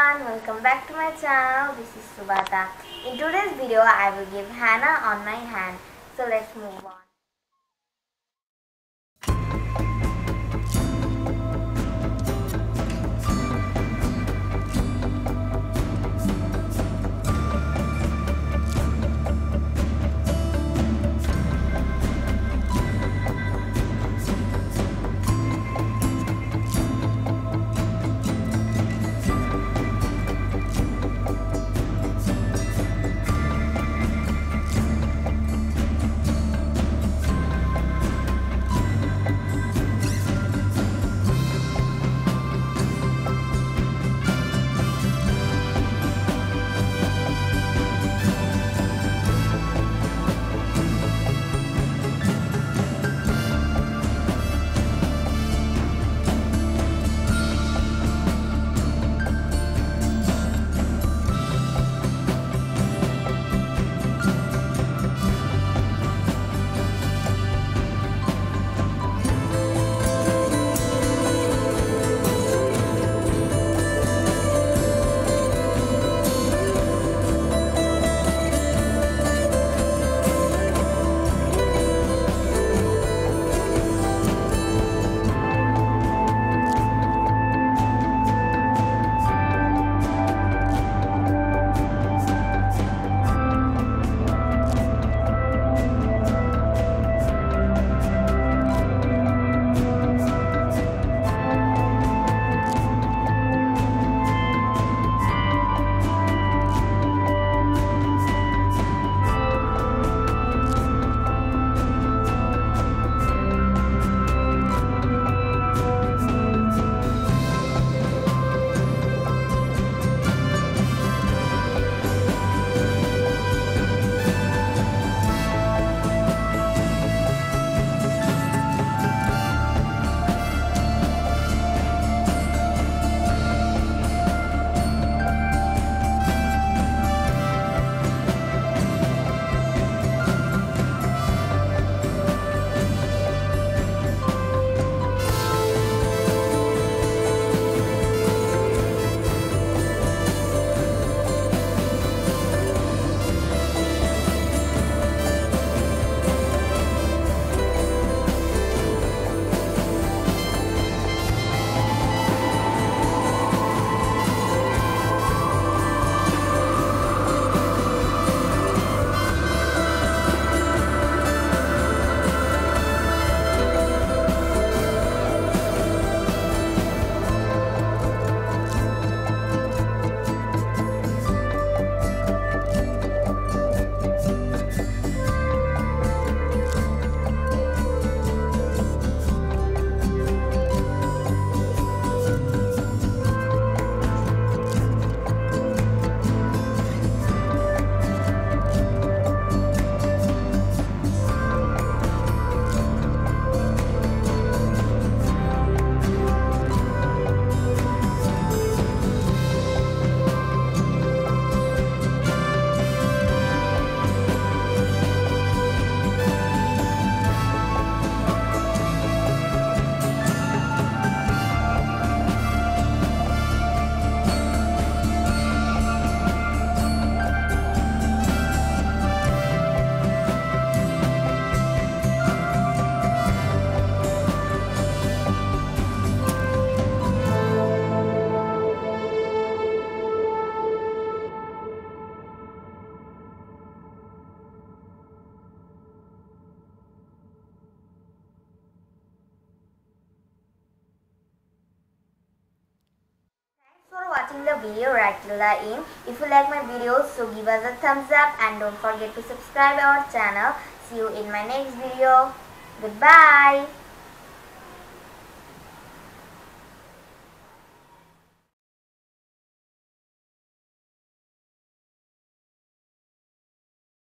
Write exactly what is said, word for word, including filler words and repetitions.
everyone, welcome back to my channel. This is Subhata. In today's video I will give henna on my hand. So let's move on. For watching the video right till the end. If you like my videos, so give us a thumbs up and don't forget to subscribe our channel. See you in my next video. Goodbye.